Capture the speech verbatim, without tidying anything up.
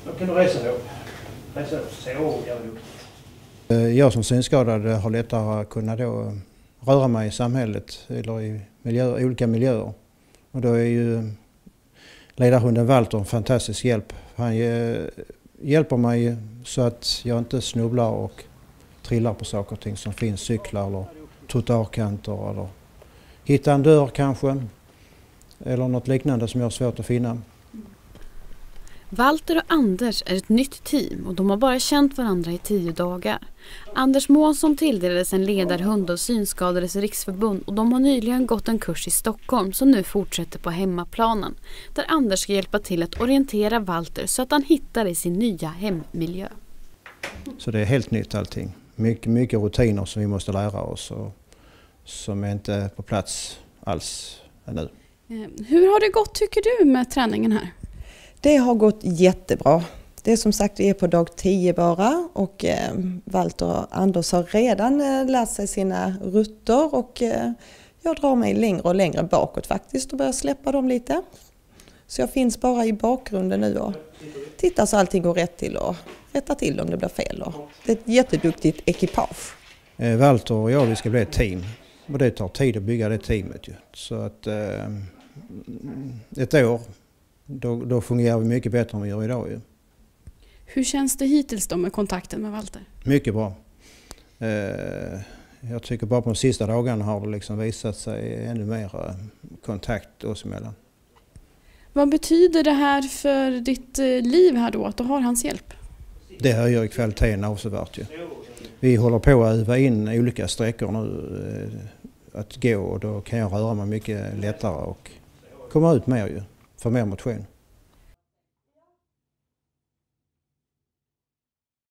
Då kan du resa då. Resa så gör du. Jag som synskadad har lättare att kunna då röra mig i samhället eller i miljö, olika miljöer. Och då är ju ledarhunden Walter en fantastisk hjälp. Han hjälper mig så att jag inte snubblar och trillar på saker och ting som finns, cyklar eller trottoarkanter eller hitta en dörr kanske eller något liknande som jag har svårt att finna. Walter och Anders är ett nytt team och de har bara känt varandra i tio dagar. Anders Månsson tilldelades en ledarhund av Synskadades riksförbund och de har nyligen gått en kurs i Stockholm som nu fortsätter på hemmaplanen. Där Anders ska hjälpa till att orientera Walter så att han hittar i sin nya hemmiljö. Så det är helt nytt allting. Mycket, mycket rutiner som vi måste lära oss och som är inte på plats alls ännu. Hur har det gått tycker du med träningen här? Det har gått jättebra. Det är som sagt, vi är på dag tio bara och eh, Walter och Anders har redan eh, lärt sig sina rutter och eh, jag drar mig längre och längre bakåt faktiskt och börjar släppa dem lite. Så jag finns bara i bakgrunden nu och tittar så allting går rätt till och rättar till om det blir fel. Och det är ett jätteduktigt ekipage. Eh, Walter och jag, vi ska bli ett team och det tar tid att bygga det teamet ju. Så att eh, ett år Då, då fungerar vi mycket bättre än vi gör idag. Ju. Hur känns det hittills då med kontakten med Walter? Mycket bra. Eh, jag tycker bara på de sista dagarna har det liksom visat sig ännu mer eh, kontakt oss emellan. Vad betyder det här för ditt eh, liv här då, att du har hans hjälp? Det höjer kvaliteten avsevärt ju. Vi håller på att öva in olika sträckor nu eh, att gå och då kan jag röra mig mycket lättare och komma ut mer ju. För mer motion.